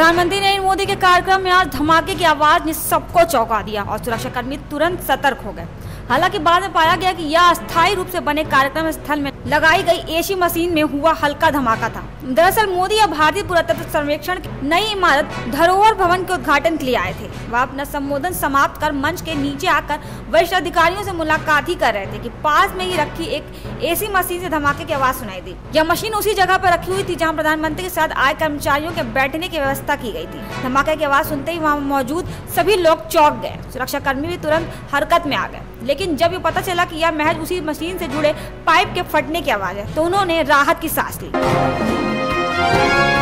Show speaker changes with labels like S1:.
S1: प्रधानमंत्री नरेंद्र मोदी के कार्यक्रम में आज धमाके की आवाज ने सबको चौंका दिया और सुरक्षाकर्मी तुरंत सतर्क हो गए। हालांकि बाद में पाया गया कि यह अस्थायी रूप से बने कार्यक्रम स्थल में लगाई गई एसी मशीन में हुआ हल्का धमाका था। दरअसल मोदी या भारतीय पुरातत्व सर्वेक्षण की नई इमारत धरोहर भवन के उद्घाटन के लिए आए थे। वह अपना संबोधन समाप्त कर मंच के नीचे आकर वरिष्ठ अधिकारियों से मुलाकात ही कर रहे थे कि पास में ही रखी एक एसी मशीन से धमाके की आवाज सुनाई दी। यह मशीन उसी जगह पर रखी हुई थी जहाँ प्रधानमंत्री के साथ आए कर्मचारियों के बैठने की व्यवस्था की गई थी। धमाके की आवाज सुनते ही वहाँ मौजूद सभी लोग चौंक गए। सुरक्षाकर्मी भी तुरंत हरकत में आ गए, लेकिन जब ये पता चला कि यह महज उसी मशीन से जुड़े पाइप के फटने की आवाज है तो उन्होंने राहत की सांस ली।